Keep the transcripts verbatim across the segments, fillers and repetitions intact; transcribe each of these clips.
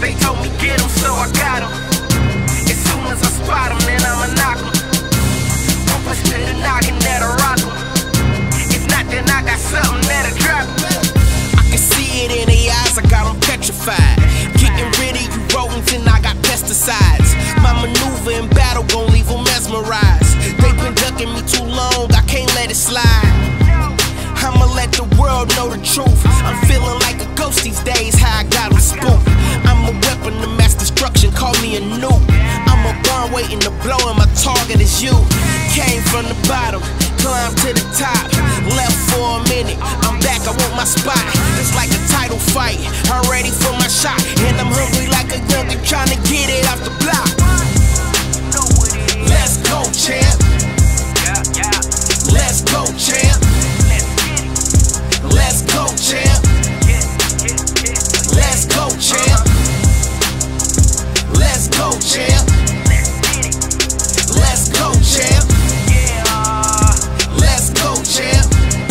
They told me get him, so I got him. As soon as I spot him, then I'ma knock him. One push to the noggin, that'll rock him. If not, then I got something that'll drop him. I can see it in their eyes, I got them petrified. Getting rid of you rodents and I got pesticides. My maneuver in battle gon' leave them mesmerized. They been ducking me too long, I can't let it slide. I'ma let the world know the truth. I'm feeling like a ghost these days, how I got them spooked. I'm a weapon of mass destruction, call me a nuke. I'm a bomb waiting to blow and my target is you. Came from the bottom, climbed to the top. Left for a minute, I'm back, I want my spot. It's like a title fight, I'm ready for my shot. And I'm hungry like a youngin' trying to get it off the block. Let's go, champ. Let's go, champ. Let's go, champ. Let's go, champ. Let's go, champ. Let's go, champ. Let's go, champ.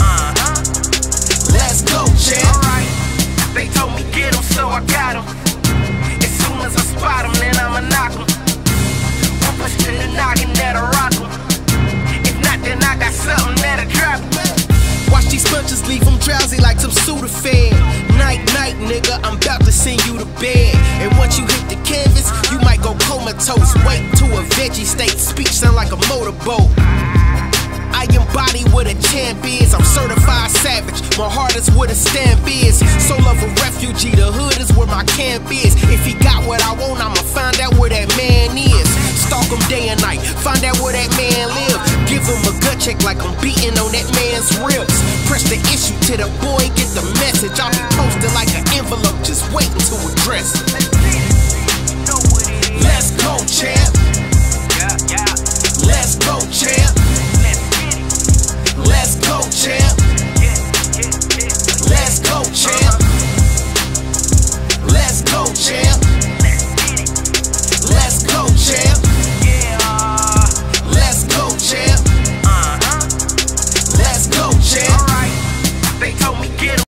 Let's go, champ. Alright, they told me get him, so I got him. As soon as I spot him, then I'ma knock him. One push to the noggin, that'll rock him. If not, then I got something that'll drop him. Watch these punches leave them drowsy like some Sudafed. Night, night, nigga, I'm about to send you to bed. And once you hit the canvas, you might go comatose. Wait to a veggie state, speech sound like a motorboat. I embody what a champ is, I'm certified savage. My heart is where the stamp is. Soul of a refugee, the hood is where my camp is. If he got what I want, I'ma find out where that man is. Stalk him day and night, find out where that man live. Give him a gut check like I'm beating on that man's ribs. Press the issue to the boy, get the message. I'll be posted like an envelope, just waiting to address.